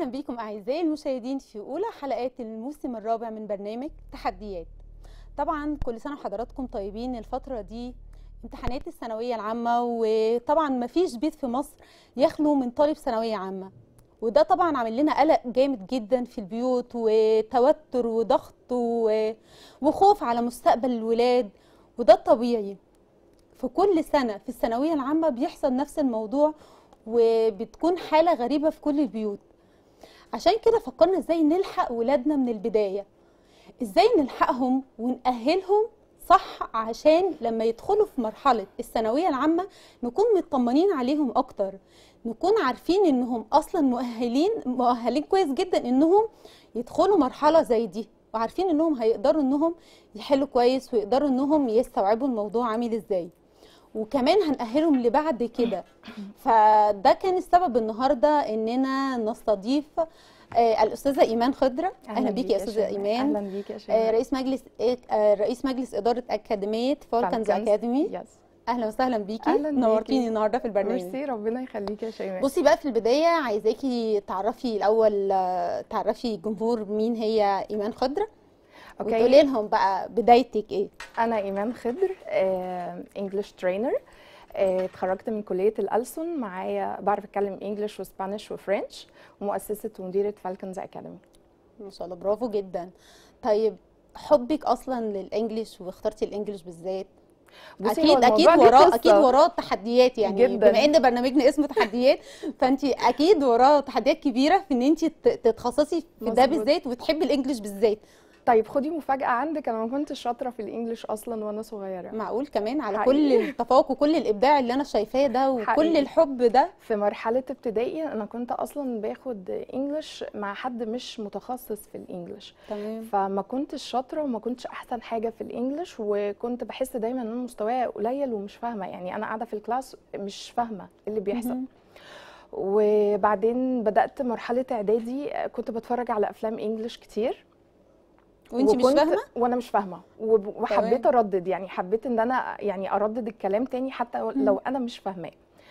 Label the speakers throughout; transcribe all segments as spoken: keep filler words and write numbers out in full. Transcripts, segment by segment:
Speaker 1: بكم أعزائي المشاهدين في أولى حلقات الموسم الرابع من برنامج تحديات. طبعا كل سنة وحضراتكم طيبين. الفترة دي امتحانات الثانوية العامة، وطبعا ما فيش بيت في مصر يخلو من طالب ثانوية عامة، وده طبعا عامل لنا قلق جامد جدا في البيوت، وتوتر وضغط وخوف على مستقبل الولاد، وده الطبيعي. في كل سنة في الثانوية العامة بيحصل نفس الموضوع، وبتكون حالة غريبة في كل البيوت. عشان كده فكرنا ازاي نلحق ولادنا من البداية، ازاي نلحقهم ونأهلهم صح، عشان لما يدخلوا في مرحلة الثانوية العامة نكون مطمنين عليهم اكتر، نكون عارفين انهم اصلا مؤهلين مؤهلين كويس جدا انهم يدخلوا مرحلة زي دي، وعارفين انهم هيقدروا انهم يحلوا كويس، ويقدروا انهم يستوعبوا الموضوع عامل ازاي، وكمان هنأهلهم لبعد كده. فده كان السبب النهارده اننا نستضيف آه الاستاذه ايمان خضره. اهلا بيكي يا استاذه ايمان.
Speaker 2: اهلا بيكي يا شيماء.
Speaker 1: آه رئيس مجلس آه رئيس مجلس اداره اكاديميه فالكنز اكاديمي.
Speaker 2: يس.
Speaker 1: اهلا وسهلا بيكي،
Speaker 2: أهلاً بيكي.
Speaker 1: نورتيني النهارده في البرنامج.
Speaker 2: ميرسي، ربنا يخليكي يا شيماء.
Speaker 1: بصي بقى، في البدايه عايزاكي تعرفي الاول آه تعرفي الجمهور مين هي ايمان خضره، وتقولي لهم بقى بدايتك ايه.
Speaker 2: انا ايمان خضر، انجلش ترينر. اتخرجت من كليه الألسن، معايا بعرف اتكلم انجلش واسبانيش وفرنش، ومؤسسه ومديره فالكنز اكاديمي.
Speaker 1: ما شاء الله، برافو جدا. طيب حبك اصلا للانجليش واخترتي الانجليش بالذات، اكيد اكيد وراه اكيد وراه تحديات، يعني جداً. بما ان برنامجنا اسمه تحديات فانت اكيد وراه تحديات كبيره في ان انت تتخصصي في ده بالذات وتحبي الانجليش بالذات.
Speaker 2: طيب خدي مفاجأة عندك، أنا ما كنتش شاطرة في الإنجليش أصلا وأنا صغيرة.
Speaker 1: معقول؟ كمان على حقيقي. كل التفوق وكل الإبداع اللي أنا شايفاه ده وكل حقيقي. الحب ده.
Speaker 2: في مرحلة ابتدائي أنا كنت أصلا باخد إنجليش مع حد مش متخصص في الإنجليش،
Speaker 1: تمام.
Speaker 2: فما كنتش شاطرة وما كنتش أحسن حاجة في الإنجليش، وكنت بحس دايما إن مستواي قليل ومش فاهمة، يعني أنا قاعدة في الكلاس مش فاهمة اللي بيحصل. م -م. وبعدين بدأت مرحلة إعدادي، كنت بتفرج على أفلام إنجليش كتير
Speaker 1: وانت مش فاهمه
Speaker 2: وانا مش فاهمه، وحبيت اردد، يعني حبيت ان انا يعني اردد الكلام تاني حتى لو انا مش فاهماه.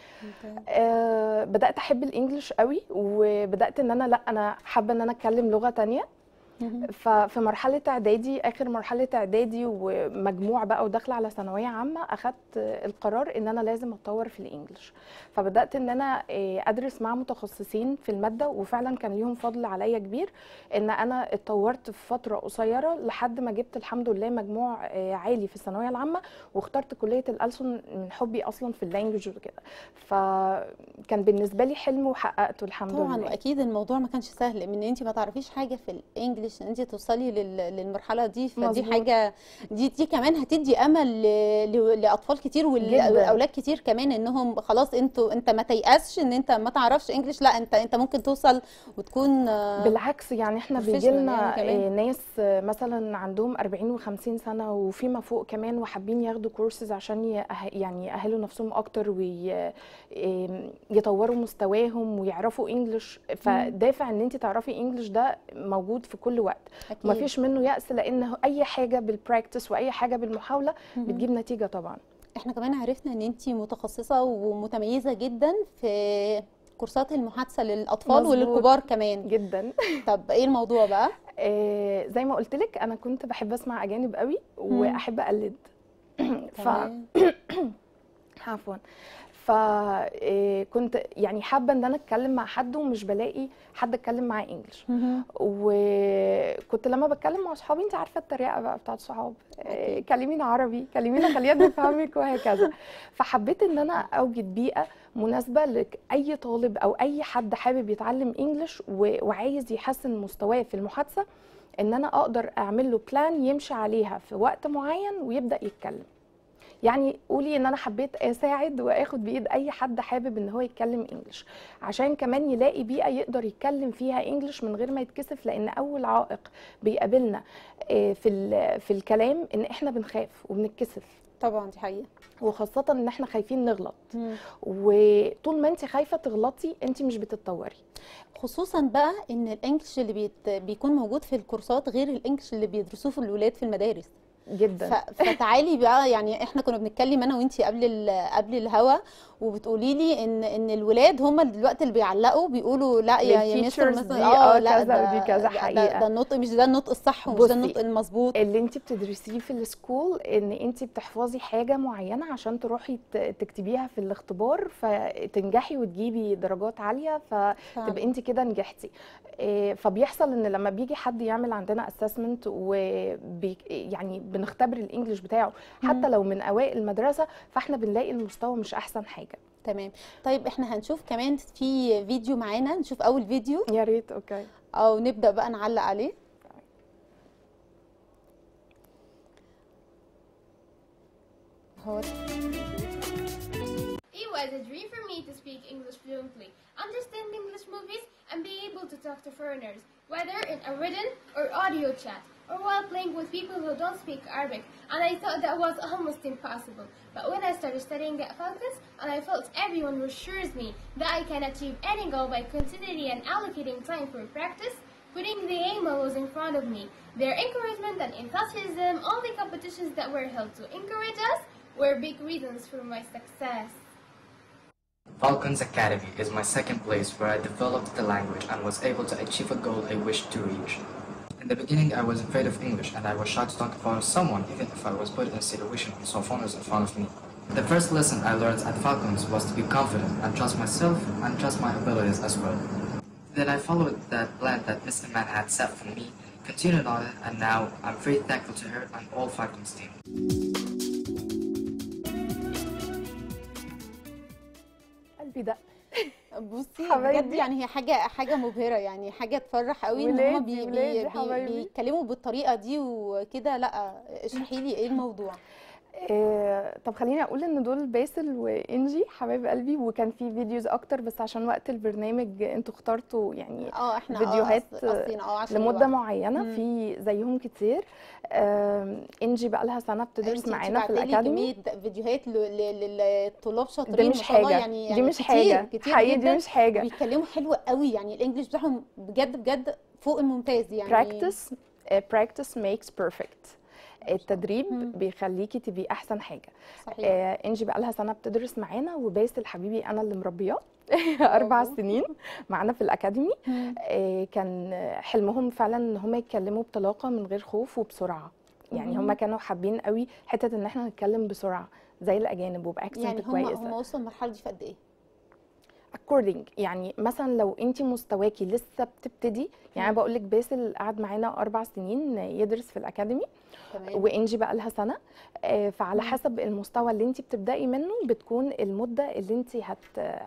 Speaker 2: آه بدات احب الانجليش قوي، وبدات ان انا لا انا حابه ان انا اتكلم لغه تانية. ففي مرحله اعدادي، اخر مرحله اعدادي ومجموع بقى وداخله على ثانويه عامه، اخدت القرار ان انا لازم اتطور في الانجليش. فبدات ان انا ادرس مع متخصصين في الماده، وفعلا كان ليهم فضل عليا كبير ان انا اتطورت في فتره قصيره لحد ما جبت الحمد لله مجموع عالي في الثانويه العامه، واخترت كليه الألسن من حبي اصلا في اللانجوج وكده. فكان بالنسبه لي حلم وحققته الحمد
Speaker 1: طبعا
Speaker 2: لله.
Speaker 1: طبعا، واكيد الموضوع ما كانش سهل، من ان انت ما تعرفيش حاجه في الانجليش ان انت توصلي للمرحله دي، فدي مزبوط. حاجه دي دي كمان هتدي امل لاطفال كتير والاولاد كتير كمان، انهم خلاص انتوا انت ما تيأسش ان انت ما تعرفش انجليش، لا انت انت ممكن توصل وتكون.
Speaker 2: بالعكس، يعني احنا بيجي لنا يعني ناس مثلا عندهم أربعين وخمسين سنه وفيما فوق كمان، وحابين ياخدوا كورسز عشان يعني يأهلوا نفسهم اكتر ويطوروا مستواهم ويعرفوا انجليش. فدافع ان انت تعرفي انجليش ده موجود في كل وقت، ما فيش منه يأس، لان اي حاجه بالبراكتس واي حاجه بالمحاوله بتجيب نتيجه طبعا.
Speaker 1: احنا كمان عرفنا ان انت متخصصه ومتميزه جدا في كورسات المحادثه للاطفال مزبوط. وللكبار كمان
Speaker 2: جدا.
Speaker 1: طب ايه الموضوع بقى؟
Speaker 2: آه زي ما قلت لك، انا كنت بحب اسمع اجانب قوي واحب اقلد. ف عفوا فكنت يعني حابه ان انا اتكلم مع حد ومش بلاقي حد اتكلم معاه انجلش، وكنت لما بتكلم مع اصحابي، انت عارفه الطريقه بقى بتاعت الصحاب، كلمينا عربي، كلمينا خلينا نفهمك وهكذا. فحبيت ان انا اوجد بيئه مناسبه لاي طالب او اي حد حابب يتعلم انجلش وعايز يحسن مستواه في المحادثه، ان انا اقدر اعمل له بلان يمشي عليها في وقت معين ويبدا يتكلم. يعني قولي ان انا حبيت اساعد واخد بايد اي حد حابب ان هو يتكلم انجلش، عشان كمان يلاقي بيئه يقدر يتكلم فيها انجلش من غير ما يتكسف، لان اول عائق بيقابلنا في في الكلام ان احنا بنخاف وبنتكسف.
Speaker 1: طبعا دي حقيقه،
Speaker 2: وخاصه ان احنا خايفين نغلط. مم. وطول ما انت خايفه تغلطي انت مش بتتطوري.
Speaker 1: خصوصا بقى ان الانجليش اللي بيت... بيكون موجود في الكورسات غير الانجليش اللي بيدرسوه في الولاد في المدارس.
Speaker 2: جدا.
Speaker 1: ف- فتعالي بقى، يعني احنا كنا بنتكلم انا وانتي قبل ال- قبل الهوا، وبتقولي لي ان ان الولاد هم دلوقتي اللي بيعلقوا بيقولوا لا يا يا مستر
Speaker 2: للفيتشرز
Speaker 1: مثلا،
Speaker 2: دي
Speaker 1: اه
Speaker 2: اه
Speaker 1: لا
Speaker 2: كذا ودي
Speaker 1: ده
Speaker 2: كذا
Speaker 1: ده ده, ده
Speaker 2: حقيقه.
Speaker 1: النطق مش ده النطق الصح ومش ده
Speaker 2: بصي
Speaker 1: النطق المظبوط.
Speaker 2: اللي انت بتدرسيه في السكول ان انت بتحفظي حاجه معينه عشان تروحي ت- تكتبيها في الاختبار فتنجحي وتجيبي درجات عاليه، فتبقى
Speaker 1: فعلا.
Speaker 2: انت كده نجحتي. إيه، فبيحصل ان لما بيجي حد يعمل عندنا اسسمنت وبي يعني بنختبر الانجليش بتاعه
Speaker 1: مم.
Speaker 2: حتى لو من اوائل المدرسه، فاحنا بنلاقي المستوى مش احسن حاجه.
Speaker 1: تمام. طيب احنا هنشوف كمان في فيديو معانا، نشوف اول فيديو
Speaker 2: يا ريت. اوكي.
Speaker 1: او نبدأ بقى نعلق عليه. هو
Speaker 3: It was a dream for me to speak English fluently, understand English movies, and be able to talk to foreigners, whether in a written or audio chat, or while playing with people who don't speak Arabic, and I thought that was almost impossible. But when I started studying at Falcons, and I felt everyone reassures me that I can achieve any goal by continually and allocating time for practice, putting the aim always in front of me. Their encouragement and enthusiasm, all the competitions that were held to encourage us, were big reasons for my success.
Speaker 4: Falcons Academy is my second place where I developed the language and was able to achieve a goal I wished to reach. In the beginning, I was afraid of English and I was shy to talk in front of someone, even if I was put in a situation and saw foreigners in front of me. The first lesson I learned at Falcons was to be confident and trust myself and trust my abilities as well. Then I followed that plan that Miss Iman had set for me, continued on it, and now I'm very thankful to her and all Falcons team.
Speaker 2: قلبي ده
Speaker 1: بصي بجد
Speaker 2: حبايبي.
Speaker 1: يعني هي حاجه حاجه مبهره، يعني حاجه تفرح قوي ان هما
Speaker 2: ولادي
Speaker 1: بي
Speaker 2: ولادي
Speaker 1: بي بي
Speaker 2: حبايبي.
Speaker 1: بيتكلموا بالطريقه دي وكده. لا اشرحي لي ايه الموضوع.
Speaker 2: إيه، طب خليني اقول ان دول باسل وانجي حبايب قلبي، وكان في فيديوز اكتر بس عشان وقت البرنامج انتوا اخترتوا يعني
Speaker 1: اه احنا
Speaker 2: فيديوهات
Speaker 1: اه قصدينا اه عشان
Speaker 2: لمده
Speaker 1: الوقت.
Speaker 2: معينه،
Speaker 1: مم.
Speaker 2: في زيهم كتير. آم، انجي بقى لها سنه بتدرس
Speaker 1: انتي
Speaker 2: معانا في
Speaker 1: بعتلي
Speaker 2: الاكاديمي.
Speaker 1: كميه فيديوهات ل- ل- للطلاب
Speaker 2: ده
Speaker 1: شاطرين
Speaker 2: مش
Speaker 1: ما شاء الله،
Speaker 2: حاجه،
Speaker 1: يعني
Speaker 2: دي
Speaker 1: يعني
Speaker 2: مش
Speaker 1: كتير
Speaker 2: حاجه
Speaker 1: كتير
Speaker 2: حقيقي، دي
Speaker 1: جدا،
Speaker 2: مش حاجه.
Speaker 1: بيتكلموا حلو قوي، يعني الانجليش بتاعهم بجد بجد فوق الممتاز يعني.
Speaker 2: practice uh, practice makes perfect. التدريب
Speaker 1: مم.
Speaker 2: بيخليكي تبقي احسن حاجه.
Speaker 1: صحيح.
Speaker 2: آه، انجي بقى لها سنه بتدرس معانا، وباسل حبيبي انا اللي مربياه اربع
Speaker 1: برافو.
Speaker 2: سنين معانا في الاكاديمي.
Speaker 1: مم.
Speaker 2: آه، كان حلمهم فعلا ان هم يتكلموا بطلاقه من غير خوف وبسرعه. يعني هم
Speaker 1: مم.
Speaker 2: كانوا حابين قوي حته ان احنا نتكلم بسرعه زي الاجانب وباكسنت
Speaker 1: يعني هم
Speaker 2: كويسه.
Speaker 1: هم وصلوا المرحله دي في قد ايه؟
Speaker 2: according يعني مثلا لو انت مستواكي لسه بتبتدي، يعني
Speaker 1: مم.
Speaker 2: بقول لك باسل قعد معانا اربع سنين يدرس في الاكاديمي،
Speaker 1: تمام.
Speaker 2: وانجي بقى لها سنه. آه، فعلى
Speaker 1: مم.
Speaker 2: حسب المستوى اللي انت بتبداي منه بتكون المده اللي انت هت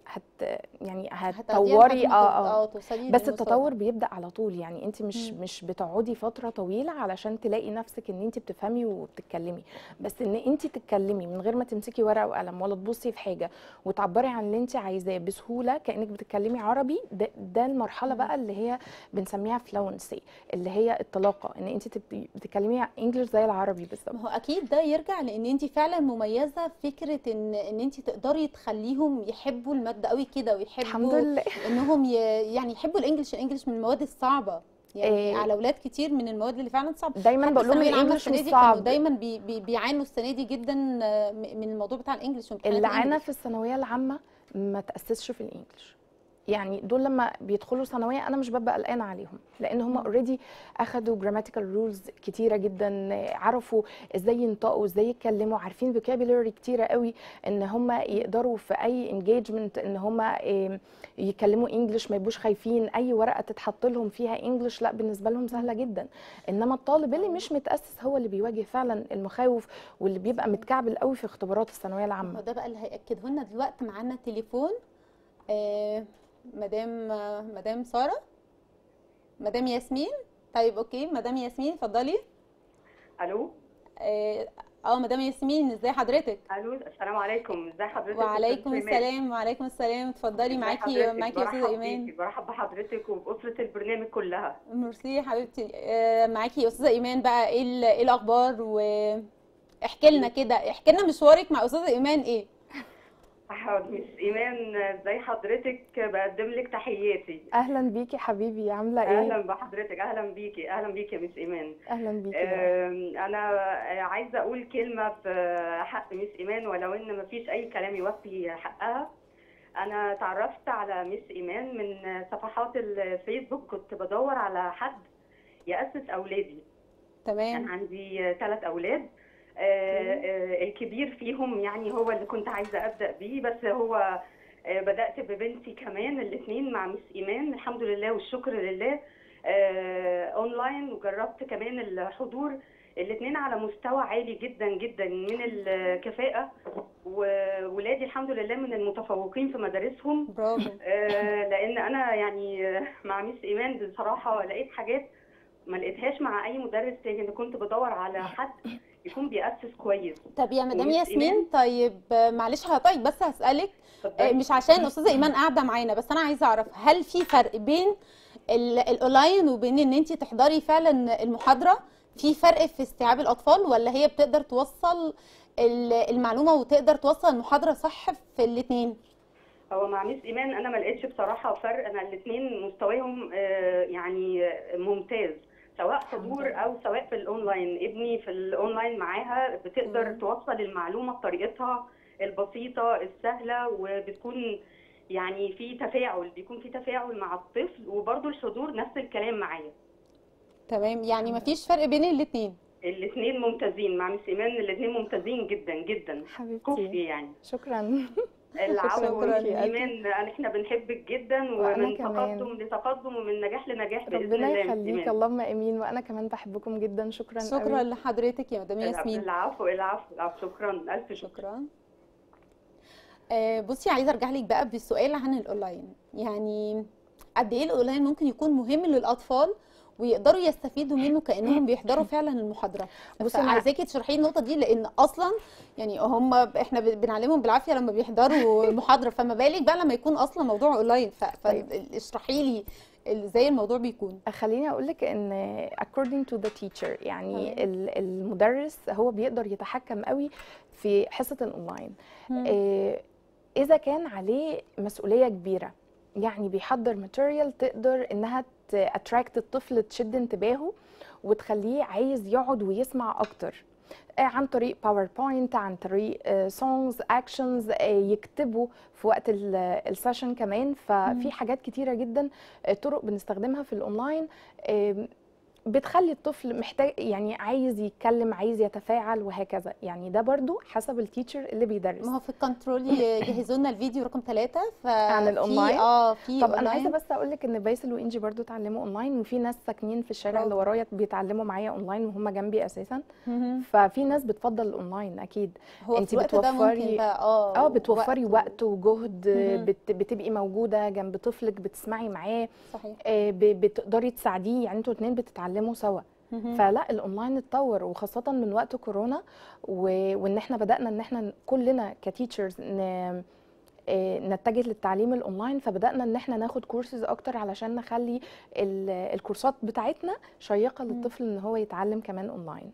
Speaker 2: هت يعني
Speaker 1: هتاخديها
Speaker 2: هتطوري.
Speaker 1: لحد ما
Speaker 2: اه
Speaker 1: توص-
Speaker 2: اه
Speaker 1: اه توصلي
Speaker 2: بس
Speaker 1: للمستوى
Speaker 2: التطور
Speaker 1: ده.
Speaker 2: بيبدا على طول، يعني انت مش
Speaker 1: مم.
Speaker 2: مش بتقعدي فتره طويله علشان تلاقي نفسك ان انت بتفهمي وبتتكلمي، بس ان انت تتكلمي من غير ما تمسكي ورقه وقلم ولا تبصي في حاجه وتعبري عن اللي انت عايزاه بسهوله كانك بتتكلمي عربي. ده, ده المرحله
Speaker 1: مم.
Speaker 2: بقى اللي هي بنسميها فلونسي، اللي هي الطلاقه، ان انت تبقي بتتكلمي انجلش زي العربي بالظبط.
Speaker 1: ما هو اكيد ده يرجع لان انت فعلا مميزه في فكره ان ان انت تقدري تخليهم يحبوا الماده قوي كده،
Speaker 2: الحمد
Speaker 1: ويحبوا
Speaker 2: لله.
Speaker 1: انهم ي... يعني يحبوا الانجليش. الانجليش من المواد الصعبه، يعني
Speaker 2: إيه.
Speaker 1: على اولاد كتير من المواد اللي فعلا صعبه.
Speaker 2: دايما
Speaker 1: حتى
Speaker 2: بقول لهم
Speaker 1: الثانويه العامه
Speaker 2: الانجليش
Speaker 1: السنه
Speaker 2: مش
Speaker 1: دي كانوا
Speaker 2: صعب.
Speaker 1: دايما بي... بي... بيعانوا السنه دي جدا آه، م- من الموضوع بتاع الانجليش وامتحانات
Speaker 2: اللي عانى
Speaker 1: الانجليش.
Speaker 2: في الثانويه العامه ما تاسسش في الانجليش، يعني دول لما بيدخلوا ثانويه انا مش ببقى قلقانه عليهم، لان هم
Speaker 1: مم.
Speaker 2: اوريدي اخدوا جراماتيكال رولز كتيره جدا، عرفوا ازاي ينطقوا ازاي يتكلموا، عارفين فوكابيلاري كتيره قوي ان هم يقدروا في اي انجيجمنت ان هم يتكلموا انجلش، ما يبقوش خايفين اي ورقه تتحط لهم فيها انجلش، لا بالنسبه لهم سهله جدا. انما الطالب اللي مش متاسس هو اللي بيواجه فعلا المخاوف واللي بيبقى متكعبل قوي في اختبارات الثانويه
Speaker 1: ما هو
Speaker 2: العامه.
Speaker 1: ده بقى اللي هياكده لنا دلوقتي. معانا تليفون آه، مدام آه، مدام ساره، مدام ياسمين. طيب اوكي مدام ياسمين اتفضلي.
Speaker 5: الو.
Speaker 1: اه آه، مدام ياسمين ازي حضرتك؟
Speaker 5: الو السلام عليكم، ازي حضرتك؟
Speaker 1: وعليكم
Speaker 5: أستاذ سليمان؟
Speaker 1: السلام. وعليكم السلام. اتفضلي
Speaker 5: ازي
Speaker 1: معاكي
Speaker 5: حضرتك؟
Speaker 1: معاكي يا استاذه
Speaker 5: برحب
Speaker 1: ايمان.
Speaker 5: بيكي، برحب بحضرتك وبأسرة البرنامج كلها.
Speaker 1: ميرسي يا حبيبتي. آه، معاكي يا استاذه ايمان بقى. ايه ال- ايه الاخبار؟ واحكي لنا كده، احكي لنا مشوارك مع استاذه ايمان ايه؟
Speaker 5: حاضر مس ايمان، ازي حضرتك؟ بقدم لك تحياتي.
Speaker 2: اهلا بيكي حبيبي، عامله ايه؟
Speaker 5: اهلا بحضرتك، اهلا بيكي، اهلا بيكي يا مس ايمان.
Speaker 2: اهلا بيكي.
Speaker 5: آم، انا عايزه اقول كلمه في حق مس ايمان، ولو ان مفيش اي كلام يوفي حقها. انا تعرفت على مس ايمان من صفحات الفيسبوك، كنت بدور على حد يأسس اولادي. كان
Speaker 1: تمام.
Speaker 5: عندي ثلاث اولاد. آه، آه، الكبير فيهم يعني هو اللي كنت عايزه ابدا بيه، بس هو آه، بدات ببنتي كمان، الاثنين مع مس ايمان الحمد لله والشكر لله. آه، اونلاين، وجربت كمان الحضور. الاثنين على مستوى عالي جدا جدا من الكفاءه، وولادي الحمد لله من المتفوقين في مدارسهم.
Speaker 1: برافو.
Speaker 5: آه، لان انا يعني آه، مع مس ايمان بصراحه لقيت حاجات ما لقيتهاش مع اي مدرس تاني. انا كنت بدور على حد يكون بيأسس كويس.
Speaker 1: طب يا مدام
Speaker 5: ومس
Speaker 1: ياسمين،
Speaker 5: إيمان،
Speaker 1: طيب آه، معلش هقطعك بس هسألك. آه،
Speaker 5: اتفضلي.
Speaker 1: مش عشان استاذه ايمان قاعده معانا، بس انا عايزه اعرف هل في فرق بين ال- الاونلاين وبين ان انت تحضري فعلا المحاضره؟ في فرق في استيعاب الاطفال، ولا هي بتقدر توصل ال- المعلومه وتقدر توصل المحاضره صح في الاثنين؟
Speaker 5: هو مع مس ايمان انا ما لقيتش بصراحه فرق. انا الاثنين مستواهم آه، يعني آه، ممتاز، سواء حضور او سواء في الاونلاين. ابني في الاونلاين معاها بتقدر
Speaker 1: مم.
Speaker 5: توصل المعلومه بطريقتها البسيطه السهله، وبتكون يعني في تفاعل، بيكون في تفاعل مع الطفل. وبرده الحضور نفس الكلام معايا.
Speaker 1: تمام، يعني ما فيش فرق بين الاثنين.
Speaker 5: الاثنين ممتازين مع مس ايمان، الاثنين ممتازين جدا جدا.
Speaker 2: حبيبتي
Speaker 5: كفي يعني.
Speaker 2: شكرا.
Speaker 5: العفو
Speaker 2: شكراً
Speaker 5: مس
Speaker 2: ليكي.
Speaker 5: ايمان، احنا بنحبك جدا،
Speaker 2: وأنا
Speaker 5: ومن
Speaker 2: كمان.
Speaker 5: تقدم لتقدم ومن نجاح لنجاح باذن
Speaker 2: ربنا
Speaker 5: الله. مس
Speaker 2: يخليك،
Speaker 5: إيمان.
Speaker 2: اللهم امين. وانا كمان بحبكم جدا. شكرا
Speaker 1: شكرا
Speaker 2: قوي.
Speaker 1: لحضرتك يا مدام ياسمين.
Speaker 5: العفو العفو العفو، شكرا، الف شكر.
Speaker 1: شكرا. آه، بصي عايزه ارجع لك بقى بالسؤال عن الاونلاين. يعني قد ايه الاونلاين ممكن يكون مهم للاطفال ويقدروا يستفيدوا منه كانهم بيحضروا فعلا المحاضره؟
Speaker 2: بصي أنا-
Speaker 1: عايزاكي تشرحي النقطه دي، لان اصلا يعني هم احنا بنعلمهم بالعافيه لما بيحضروا المحاضره، فما بالك بقى لما يكون اصلا موضوع اونلاين. فاشرحي لي ازاي الموضوع بيكون.
Speaker 2: خليني اقول لك ان according to the teacher يعني
Speaker 1: تمام.
Speaker 2: ال- المدرس هو بيقدر يتحكم قوي في حصه الاونلاين.
Speaker 1: مم.
Speaker 2: إيه، اذا كان عليه مسؤوليه كبيره، يعني بيحضر ماتيريال تقدر انها اتراكت الطفل، تشد انتباهه وتخليه عايز يقعد ويسمع اكتر، آه، عن طريق باوربوينت، عن طريق سونجز، اكشنز، يكتبوا في وقت السيشن كمان. ففي حاجات كتيره جدا، آه، طرق بنستخدمها في الاونلاين آه، بتخلي الطفل محتاج، يعني عايز يتكلم، عايز يتفاعل وهكذا. يعني ده برضو حسب التيتشر اللي بيدرس.
Speaker 1: ما هو في الكنترول يجهزوا لنا الفيديو رقم ثلاثة ف
Speaker 2: عن الأونلاين؟
Speaker 1: اه في
Speaker 2: طب انا عايزه
Speaker 1: أونلاين.
Speaker 2: بس اقول لك ان باسل وانجي برضو اتعلموا اونلاين، وفي ناس ساكنين في الشارع اللي
Speaker 1: برافو.
Speaker 2: ورايا بيتعلموا معايا اونلاين وهم جنبي اساسا.
Speaker 1: مهم.
Speaker 2: ففي ناس بتفضل الاونلاين اكيد.
Speaker 1: هو
Speaker 2: انت
Speaker 1: في الوقت ده ممكن
Speaker 2: بتوفري
Speaker 1: بقى اه
Speaker 2: اه بتوفري وقت
Speaker 1: و-
Speaker 2: وجهد،
Speaker 1: مهم.
Speaker 2: بت بتبقي موجوده جنب طفلك، بتسمعي معاه،
Speaker 1: صحيح.
Speaker 2: آه، ب- بتقدري تساعديه، يعني انتوا اتنين بتتعلموا سوا.
Speaker 1: مهم.
Speaker 2: فلا الاونلاين اتطور، وخاصه من وقت كورونا، و- وان احنا بدانا ان احنا كلنا كتيتشرز ن- آه، نتجه للتعليم الاونلاين. فبدانا ان احنا ناخد كورسز اكتر علشان نخلي ال- الكورسات بتاعتنا شيقه للطفل ان هو يتعلم كمان اونلاين.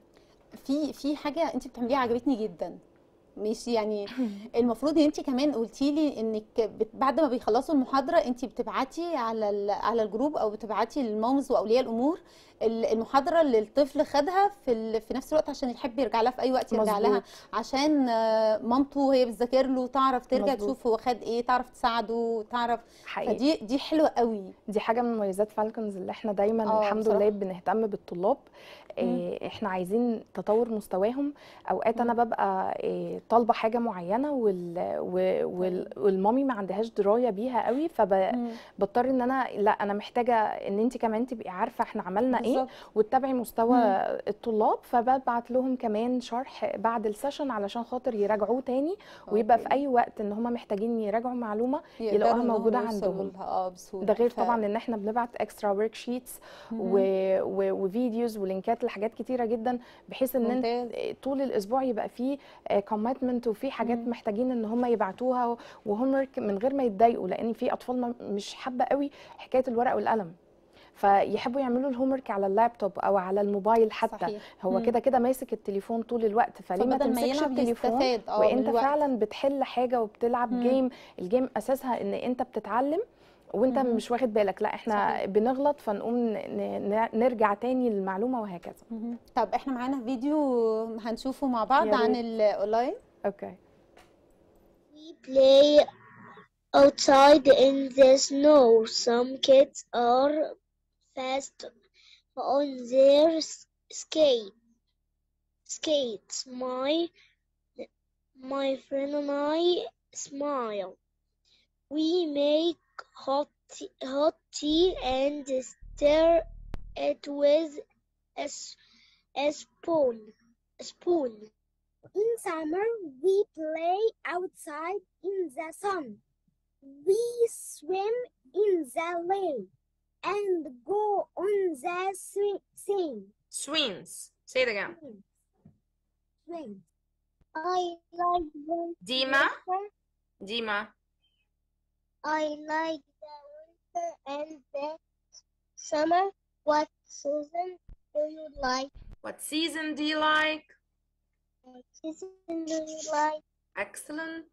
Speaker 1: في في حاجه انت بتعمليها عجبتني جدا، مش يعني المفروض ان انت كمان قلتي لي انك بت- بعد ما بيخلصوا المحاضره انت بتبعتي على ال- على الجروب، او بتبعتي للمامز واولياء الامور ال- المحاضره اللي الطفل خدها في ال- في نفس الوقت، عشان يحب يرجع لها في اي وقت يرجع لها،
Speaker 2: مظبوط.
Speaker 1: عشان آه، مامته وهي بتذاكر له تعرف ترجع
Speaker 2: مظبوط.
Speaker 1: تشوف هو خد ايه، تعرف تساعده، تعرف.
Speaker 2: حقيقي
Speaker 1: فدي دي حلوه قوي.
Speaker 2: دي حاجه من مميزات فالكونز، اللي احنا دايما
Speaker 1: اه
Speaker 2: الحمد
Speaker 1: بصراحة.
Speaker 2: لله بنهتم بالطلاب. إيه، احنا عايزين تطور مستواهم. اوقات انا ببقى إيه، طالبه حاجه معينه وال و- وال- والمامي ما عندهاش درايه بيها قوي،
Speaker 1: مم.
Speaker 2: فبضطر ان انا لا انا محتاجه ان انت كمان تبقي عارفه احنا عملنا ايه
Speaker 1: بالظبط.
Speaker 2: وتتابعي مستوى
Speaker 1: مم.
Speaker 2: الطلاب. فببعت لهم كمان شرح بعد السيشن علشان خاطر يراجعوه تاني، ويبقى في
Speaker 1: أوكي.
Speaker 2: اي وقت ان هم محتاجين يراجعوا معلومه
Speaker 1: يقدروا
Speaker 2: يلاقوها
Speaker 1: إنهم
Speaker 2: موجوده
Speaker 1: يوصلوا
Speaker 2: عندهم.
Speaker 1: لها اه بسهوله.
Speaker 2: ده غير
Speaker 1: ف-
Speaker 2: طبعا ان احنا بنبعت اكسترا ورك شيتس وفيديوز ولينكات لحاجات كتيره جدا، بحيث ان انت
Speaker 1: ممتاز.
Speaker 2: طول الاسبوع يبقى فيه كوميتمنت وفي حاجات
Speaker 1: مم. محتاجين
Speaker 2: محتاجين ان هم يبعتوها وهوم ورك من غير ما يتضايقوا، لان في اطفال ما- مش حابه قوي حكايه الورق والقلم. فيحبوا يعملوا الهوم ورك على اللابتوب او على الموبايل حتى.
Speaker 1: صحيح.
Speaker 2: هو
Speaker 1: مم.
Speaker 2: كده كده ماسك التليفون طول الوقت، فليه ما
Speaker 1: فبدل ما
Speaker 2: تمسكش
Speaker 1: يلعب
Speaker 2: التليفون
Speaker 1: يستفاد اه من
Speaker 2: وانت
Speaker 1: الوقت.
Speaker 2: فعلا بتحل حاجه وبتلعب
Speaker 1: مم.
Speaker 2: جيم. الجيم اساسها ان انت بتتعلم وانت
Speaker 1: مهم.
Speaker 2: مش واخد بالك، لا احنا
Speaker 1: صحيح.
Speaker 2: بنغلط فنقوم ن- ن- نرجع تاني للمعلومه وهكذا.
Speaker 1: مهم. طب احنا معانا فيديو هنشوفه مع بعض
Speaker 2: يا
Speaker 1: عن
Speaker 2: ريت.
Speaker 1: الاونلاين.
Speaker 2: اوكي.
Speaker 6: We play outside in the snow. Some kids are fast on their s- skate skates. My my friend and I smile. We make hot tea, hot tea and stir it with a, s- a spoon. A spoon. In summer, we play outside in the sun. We swim in the lake and go on the swi- swing.
Speaker 7: Swings. Say it again.
Speaker 6: Swing. I like the
Speaker 7: Dima.
Speaker 6: winter.
Speaker 7: Dima.
Speaker 6: I like the winter and the summer. What season do you like?
Speaker 7: What season do you like?
Speaker 6: What season do you like?
Speaker 7: Excellent.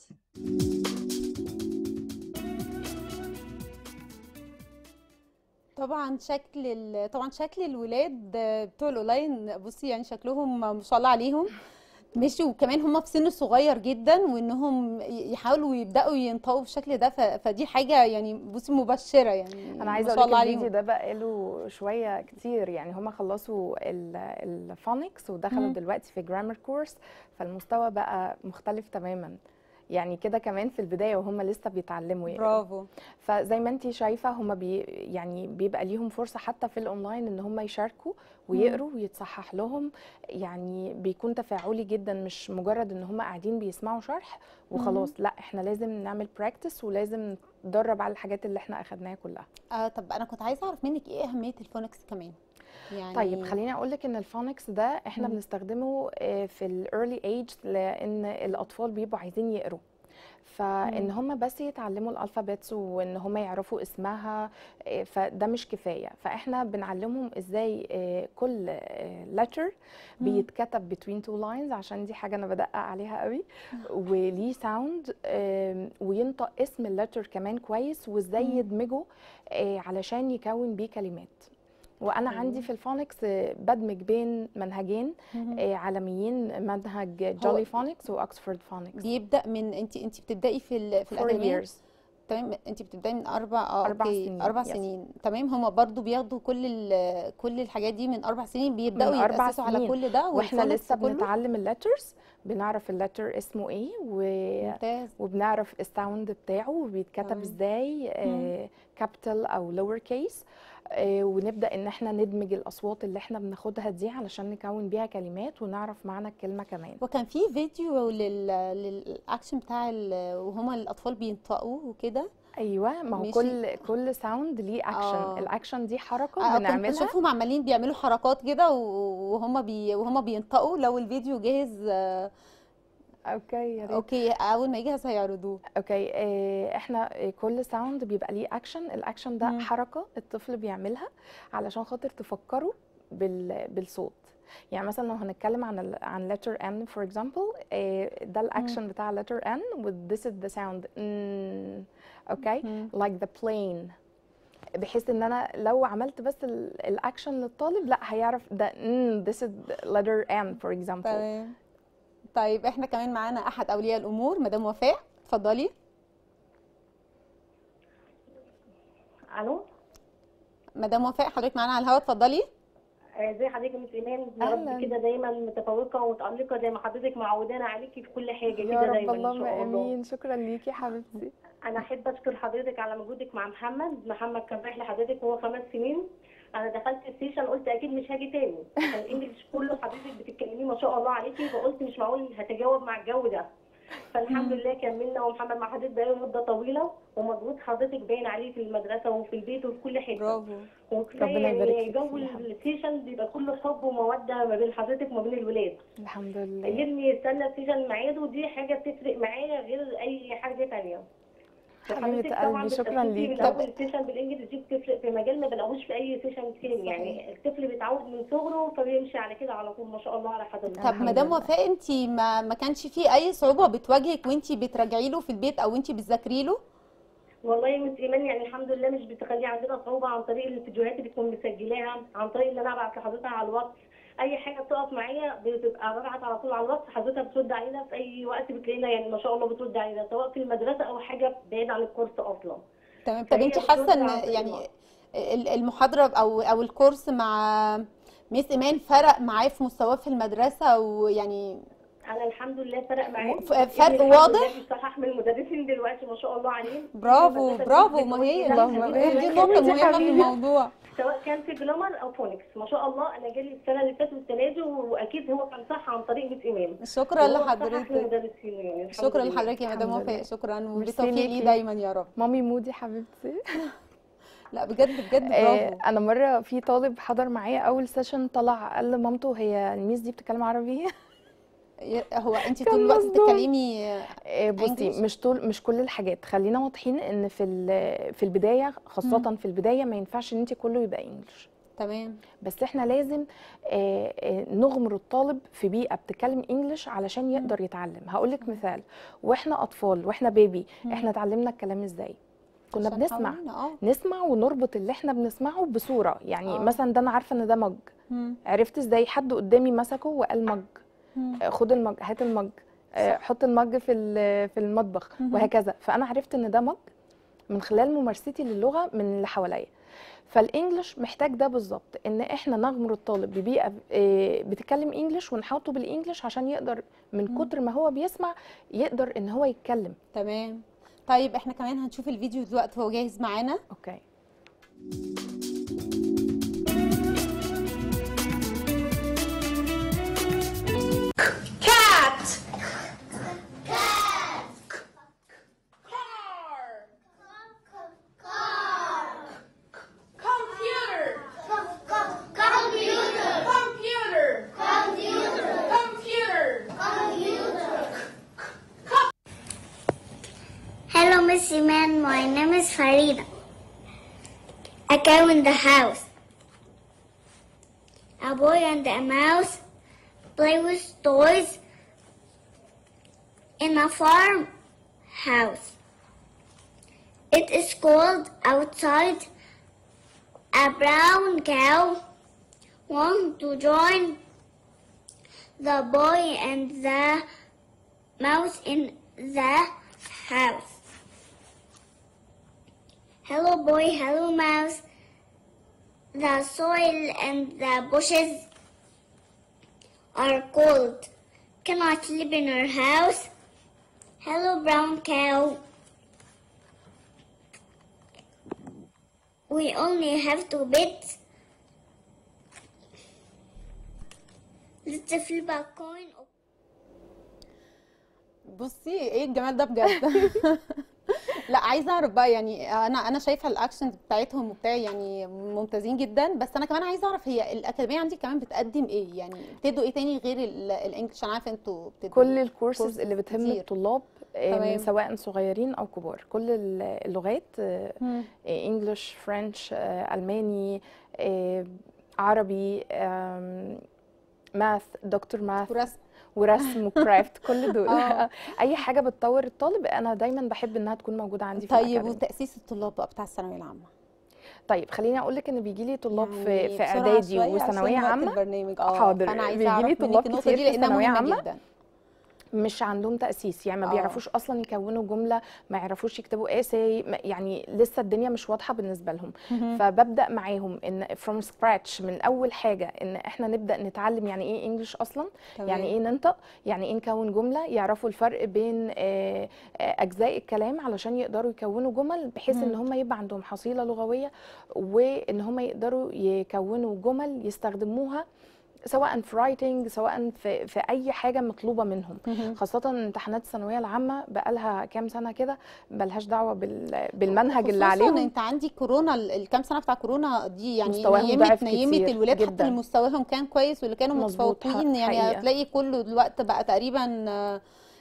Speaker 1: طبعا شكل ال... طبعا شكل الولاد بتوع الاونلاين، بصي يعني شكلهم ما شاء الله عليهم، ماشي، وكمان هم في سن صغير جدا، وانهم يحاولوا يبداوا ينطقوا بالشكل ده، ف... فدي حاجه يعني بصي مبشره يعني.
Speaker 2: انا عايزه اقول لك الفيديو ده بقى له شويه كتير، يعني هم خلصوا الفونكس ودخلوا
Speaker 1: مم.
Speaker 2: دلوقتي في جرامر كورس، فالمستوى بقى مختلف تماما. يعني كده كمان في البدايه وهم لسه بيتعلموا يقروا.
Speaker 1: برافو.
Speaker 2: فزي ما انتي شايفه هم بي يعني بيبقى ليهم فرصه حتى في الاونلاين ان هم يشاركوا ويقروا ويتصحح لهم، يعني بيكون تفاعلي جدا، مش مجرد ان هم قاعدين بيسمعوا شرح وخلاص. لا احنا لازم نعمل براكتس ولازم ندرب على الحاجات اللي احنا اخدناها كلها.
Speaker 1: آه طب انا كنت عايزه اعرف منك ايه اهميه الفونكس كمان يعني.
Speaker 2: طيب خليني اقول لك ان الفونكس ده احنا
Speaker 1: مم.
Speaker 2: بنستخدمه آه، في الايرلي ايج، لان الاطفال بيبقوا عايزين يقروا، فان هم بس يتعلموا الالفابيتس وان هم يعرفوا اسمها آه، فده مش كفايه. فاحنا بنعلمهم ازاي آه، كل لتر بيتكتب between two lines، عشان دي حاجه انا بدقق عليها قوي، وليه ساوند، وينطق اسم اللتر كمان كويس، وازاي
Speaker 1: مم.
Speaker 2: يدمجه آه، علشان يكون بيه كلمات. وانا
Speaker 1: أوكي.
Speaker 2: عندي في الفونكس آه، بدمج بين منهجين
Speaker 1: مهم.
Speaker 2: آه، عالميين، منهج جولي فونكس واكسفورد فونكس.
Speaker 1: بيبدا من انت انت بتبداي في ال... في
Speaker 2: four
Speaker 1: الاكاديميه.
Speaker 2: years.
Speaker 1: تمام، انت بتبداي من اربع اه
Speaker 2: أربع
Speaker 1: أوكي.
Speaker 2: سنين.
Speaker 1: اربع
Speaker 2: Yes.
Speaker 1: سنين تمام. هما برضو بياخدوا كل ال... كل الحاجات دي من اربع سنين، بيبداوا
Speaker 2: من أربع
Speaker 1: يتاسسوا على
Speaker 2: سنين.
Speaker 1: كل ده،
Speaker 2: واحنا
Speaker 1: والفونكس
Speaker 2: لسه
Speaker 1: كله.
Speaker 2: بنتعلم اللترز، بنعرف اللتر اسمه ايه و...
Speaker 1: ممتاز.
Speaker 2: وبنعرف الساوند بتاعه وبيتكتب
Speaker 1: تمام.
Speaker 2: ازاي، كابيتال او لور كيس، ونبدا ان احنا ندمج الاصوات اللي احنا بناخدها دي علشان نكون بيها كلمات ونعرف معنى الكلمه كمان.
Speaker 1: وكان في فيديو لل... للاكشن بتاع ال... وهما الاطفال بينطقوا وكده.
Speaker 2: ايوه، ما هو
Speaker 1: ماشي.
Speaker 2: كل كل ساوند ليه اكشن.
Speaker 1: آه.
Speaker 2: الاكشن دي حركه
Speaker 1: آه، كنت
Speaker 2: بنعملها.
Speaker 1: بشوفهم عمالين بيعملوا حركات كده وهما بي... وهما بينطقوا. لو الفيديو جاهز آه،
Speaker 2: اوكي يا ريت.
Speaker 1: اوكي، اول ما يجهز هيعرضوه.
Speaker 2: اوكي آه، احنا آه، كل ساوند بيبقى ليه اكشن. الاكشن ده
Speaker 1: مم.
Speaker 2: حركه الطفل بيعملها علشان خاطر تفكروا بال بالصوت. يعني مثلا لو هنتكلم عن ال عن letter N for example، آه، ده الاكشن بتاع letter N و this is the sound mm, اوكي
Speaker 1: مم.
Speaker 2: like the plane، بحيث ان انا لو عملت بس ال- الاكشن للطالب لا هيعرف ده mm, this is letter N for example.
Speaker 1: تمام. طيب احنا كمان معانا احد اولياء الامور، مدام وفاء، اتفضلي.
Speaker 8: الو،
Speaker 1: مدام وفاء حضرتك معانا على الهواء، اتفضلي.
Speaker 8: ازي حضرتك يا مس ايمان؟ يا
Speaker 2: أهلاً.
Speaker 8: رب كده دايما متفوقه ومتالقه زي ما حضرتك معودانا عليكي في كل حاجه
Speaker 2: يا
Speaker 8: كده
Speaker 2: رب
Speaker 8: دايما ان
Speaker 2: اللهم
Speaker 8: شاء الله.
Speaker 2: امين. شكرا ليكي يا حبيبتي.
Speaker 8: انا احب اشكر حضرتك على مجهودك مع محمد. محمد كان رايح لحضرتك وهو خمس سنين. انا دخلت السيشن قلت اكيد مش هاجي تاني، عشان الانجليش كله حضرتك بتتكلميه ما شاء الله عليكي، فقلت مش معقول هتجاوب مع الجو ده. فالحمد لله كملنا، ومحمد مع حضرتك بقاله مده طويله، ومجهود حضرتك باين عليه في المدرسه وفي البيت وفي كل حته.
Speaker 1: برافو.
Speaker 8: وكفايه
Speaker 2: ربنا يبارك
Speaker 8: يعني
Speaker 2: فيك
Speaker 8: جو
Speaker 2: يا حبيبتي.
Speaker 8: السيشن بيبقى كله حب وموده ما بين حضرتك وما بين الولاد.
Speaker 2: الحمد لله.
Speaker 8: يرمي يستنى السيشن ميعاده، دي حاجه بتفرق معايا غير اي حاجه ثانيه.
Speaker 2: حبيبه
Speaker 8: طبعا
Speaker 2: قلبي، شكرا
Speaker 8: بتأسسي من
Speaker 2: ليك.
Speaker 8: اول سيشن بالانجلش دي بتفرق في مجال ما بلاقوش في اي سيشن تاني، يعني الطفل بيتعود من صغره فبيمشي على كده على طول، ما شاء الله على حضرتك.
Speaker 1: طب مدام وفاء، انت ما ما كانش في اي صعوبه بتواجهك وانت بتراجعي له في البيت او انت بتذاكري له؟
Speaker 8: والله يا مس ايمان يعني الحمد لله مش بتخلي عندنا صعوبه، عن طريق الفيديوهات اللي بتكون مسجلاها، عن طريق ان انا ابعت لحضرتك على الواتس اي حاجه بتقف معايا بتبقى ببعت على طول على الواتس، حضرتك بترد علينا في اي وقت بتلاقينا، يعني ما شاء الله بترد علينا سواء في المدرسه او حاجه بعيد عن الكورس اصلا.
Speaker 1: تمام. طب
Speaker 8: فهي
Speaker 1: انت حاسه
Speaker 8: بترد
Speaker 1: ان
Speaker 8: عن طريق
Speaker 1: يعني
Speaker 8: الواتس.
Speaker 1: ال- المحاضره او او الكورس مع ميس ايمان فرق معاه في مستواه في المدرسه، ويعني
Speaker 8: انا الحمد لله فرق معايا،
Speaker 1: ف- فرق واضح؟
Speaker 8: بيصحح من المدرسين دلوقتي ما شاء الله عليهم.
Speaker 1: برافو
Speaker 8: المدرسة
Speaker 1: برافو،
Speaker 8: دي
Speaker 1: ما هي
Speaker 8: بتقول
Speaker 2: اللهم
Speaker 1: دي
Speaker 2: بارك.
Speaker 1: دي النقطه
Speaker 2: انت
Speaker 1: المهمه في
Speaker 2: حبيبي.
Speaker 1: الموضوع.
Speaker 8: سواء كان في جرامر او فونكس ما شاء الله. انا جالي السنه اللي فاتت والسنه دي، واكيد هو كان صح عن طريق ميس ايمان.
Speaker 1: شكرا
Speaker 8: وهو صحح
Speaker 1: لحضرتك،
Speaker 8: للمدرسين يعني الحمد
Speaker 1: شكرا
Speaker 8: لله.
Speaker 1: لحضرتك يا مدام
Speaker 2: الحمد لله.
Speaker 1: وفاء، شكرا
Speaker 2: ميرسي
Speaker 1: وبالتوفيق ليه
Speaker 2: ليكي.
Speaker 1: دايما يا رب.
Speaker 2: مامي مودي حبيبتي.
Speaker 1: لا بجد بجد
Speaker 2: آه،
Speaker 1: برافو.
Speaker 2: انا مره في طالب حضر معايا اول سيشن، طلع قال لمامته هي الميس دي بتتكلم عربي؟
Speaker 1: هو انت
Speaker 2: كان
Speaker 1: طول الوقت
Speaker 2: مصدوم.
Speaker 1: بتتكلمي
Speaker 2: آه، بصي
Speaker 1: English؟
Speaker 2: مش طول مش كل الحاجات، خلينا واضحين ان في ال- في البدايه، خاصه في البدايه ما ينفعش ان انت كله يبقى انجلش،
Speaker 1: تمام.
Speaker 2: بس احنا لازم آه، آه، نغمر الطالب في بيئه بتتكلم انجلش علشان يقدر يتعلم. هقول لك مثال، واحنا اطفال واحنا بيبي احنا اتعلمنا الكلام ازاي؟ كنا
Speaker 1: عشان
Speaker 2: بنسمع
Speaker 1: حوالينا، اه
Speaker 2: نسمع ونربط اللي احنا بنسمعه بصوره، يعني
Speaker 1: آه.
Speaker 2: مثلا ده انا عارفه ان ده مج،
Speaker 1: مم.
Speaker 2: عرفت ازاي؟ حد قدامي مسكه وقال مج،
Speaker 1: مم.
Speaker 2: آه، خد المج، هات المج، آه،
Speaker 1: صح.
Speaker 2: حط المج في ال- في المطبخ،
Speaker 1: مهم.
Speaker 2: وهكذا. فانا عرفت ان ده مج من خلال ممارستي للغه من اللي حواليا. فالانجليش محتاج ده بالظبط، ان احنا نغمر الطالب ببيئه آه، بتتكلم انجليش ونحاوطه بالانجليش عشان يقدر من
Speaker 1: مم.
Speaker 2: كتر ما هو بيسمع يقدر ان هو يتكلم.
Speaker 1: تمام. طيب احنا كمان هنشوف الفيديو دلوقتي وهو جاهز معانا.
Speaker 2: اوكي.
Speaker 7: Cat. Computer. Computer. Computer.
Speaker 6: Hello, Miss Iman. My name is Farida. I go in the house. A boy and a mouse play with toys in a farm house. It is cold outside. A brown cow wants to join the boy and the mouse in the house. Hello boy, hello mouse. The soil and the bushes are cold. Can I sleep in your house? Hello brown cow. We only have two beds. Let's flip a coin.
Speaker 1: بصي ايه الجمال ده بجد. لا عايزه اعرف بقى، يعني انا انا شايفه الاكشنز بتاعتهم وبتاعي يعني ممتازين جدا، بس انا كمان عايزه اعرف هي الاكاديميه عندي كمان بتقدم ايه، يعني بتدوا ايه تاني غير ال- الانجليش؟ انا عارفه انتوا بتدوا
Speaker 2: كل الكورسز
Speaker 1: كورس
Speaker 2: اللي بتهم
Speaker 1: كتير.
Speaker 2: الطلاب آه، من
Speaker 1: تمام.
Speaker 2: سواء صغيرين او كبار، كل ال- اللغات،
Speaker 1: مم.
Speaker 2: انجلش، فرنش، الماني، آه، عربي، ماث، دكتور ماث،
Speaker 1: ورسم.
Speaker 2: ورسم وكرافت، كل دول.
Speaker 1: آه.
Speaker 2: اي حاجه بتطور الطالب انا دايما بحب انها تكون موجوده عندي في
Speaker 1: طيب
Speaker 2: الأكاديمية.
Speaker 1: وتاسيس الطلاب بقى بتاع الثانويه العامه؟
Speaker 2: طيب خليني اقول لك ان بيجي لي طلاب في
Speaker 1: يعني
Speaker 2: في
Speaker 1: بسرعة
Speaker 2: اعدادي
Speaker 1: شوية
Speaker 2: وثانويه
Speaker 1: عشان وقت
Speaker 2: عامه.
Speaker 1: البرنامج. اه
Speaker 2: حاضر.
Speaker 1: فانا عايزه
Speaker 2: بيجي لي
Speaker 1: اعرف منك
Speaker 2: طلاب
Speaker 1: النقطه
Speaker 2: كتير
Speaker 1: دي
Speaker 2: في
Speaker 1: لانها
Speaker 2: ثانوية
Speaker 1: مهمه
Speaker 2: عامة.
Speaker 1: جدا.
Speaker 2: مش عندهم تأسيس، يعني ما
Speaker 1: آه.
Speaker 2: بيعرفوش اصلا يكونوا جمله، ما يعرفوش يكتبوا اساي، يعني لسه الدنيا مش واضحه بالنسبه لهم.
Speaker 1: مهم.
Speaker 2: فببدا معاهم ان فروم سكراتش، من اول حاجه ان احنا نبدا نتعلم يعني ايه انجلش اصلا،
Speaker 1: تمام.
Speaker 2: يعني ايه ننطق، يعني ايه نكون جمله، يعرفوا الفرق بين آه، آه، اجزاء الكلام علشان يقدروا يكونوا جمل، بحيث ان هم يبقى عندهم حصيله لغويه، وان هم يقدروا يكونوا جمل يستخدموها سواء في رايتنج، سواء في في اي حاجه مطلوبه منهم.
Speaker 1: مهم.
Speaker 2: خاصه امتحانات الثانويه العامه بقى لها كام سنه كده، ملهاش دعوه بال- بالمنهج اللي
Speaker 1: خصوصاً
Speaker 2: عليهم.
Speaker 1: انت عندي كورونا، ال- الكام سنه بتاع كورونا دي يعني
Speaker 2: مستواهم
Speaker 1: نيمت
Speaker 2: ضعف
Speaker 1: نيمت
Speaker 2: كتير
Speaker 1: الولاد، حتى
Speaker 2: جداً.
Speaker 1: اللي مستواهم كان كويس واللي كانوا
Speaker 2: مظبوط،
Speaker 1: متفوقين، يعني
Speaker 2: حقيقة.
Speaker 1: هتلاقي كله الوقت بقى تقريبا آه،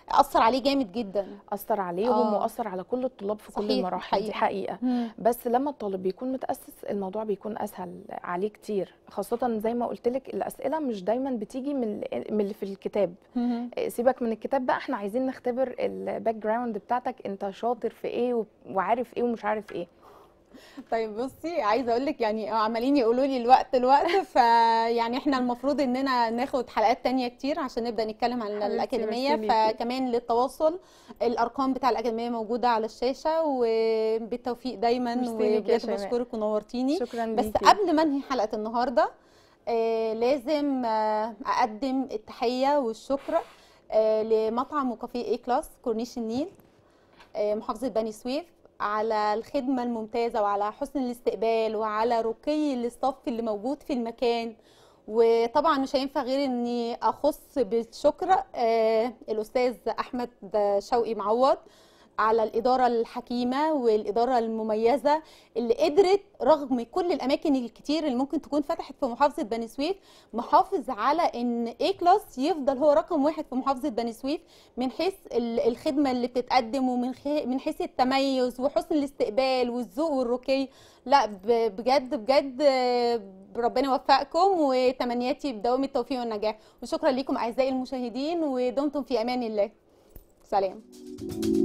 Speaker 1: اثر عليه جامد جدا.
Speaker 2: اثر عليهم
Speaker 1: آه.
Speaker 2: واثر على كل الطلاب في كل
Speaker 1: صحيح،
Speaker 2: المراحل دي حقيقه.
Speaker 1: مم.
Speaker 2: بس لما الطالب بيكون متاسس الموضوع بيكون اسهل عليه كتير، خاصه زي ما قلت لك الاسئله مش دايما بتيجي من من اللي في الكتاب.
Speaker 1: مم.
Speaker 2: سيبك من الكتاب بقى، احنا عايزين نختبر الباك جراوند بتاعتك، انت شاطر في ايه وعارف ايه ومش عارف ايه.
Speaker 1: طيب بصي، عايزه اقول لك يعني عمالين يقولوا لي الوقت الوقت فيعني احنا المفروض اننا ناخد حلقات تانية كتير عشان نبدا نتكلم عن الاكاديميه. فكمان للتواصل الارقام بتاع الاكاديميه موجوده على الشاشه، وبالتوفيق دايما، وبجد بشكرك ونورتيني.
Speaker 2: شكرا
Speaker 1: بس
Speaker 2: ليكي.
Speaker 1: قبل ما انهي حلقه النهارده آه لازم آه اقدم التحيه والشكر آه لمطعم وكافيه اي كلاس كورنيش النيل آه محافظه بني سويف على الخدمة الممتازة وعلى حسن الاستقبال وعلى رقي الاستاف اللي موجود في المكان. وطبعا مش هينفع غير اني اخص بالشكر آه الاستاذ احمد شوقي معوض على الإدارة الحكيمة والإدارة المميزة اللي قدرت رغم كل الأماكن الكتير اللي ممكن تكون فتحت في محافظة بني سويف محافظ على إن اي كلاس يفضل هو رقم واحد في محافظة بني سويف من حيث الخدمة اللي بتتقدم ومن من حيث التميز وحسن الاستقبال والذوق والرقي. لا بجد بجد ربنا يوفقكم، وتمنياتي بدوام التوفيق والنجاح. وشكرا لكم أعزائي المشاهدين، ودمتم في أمان الله. سلام.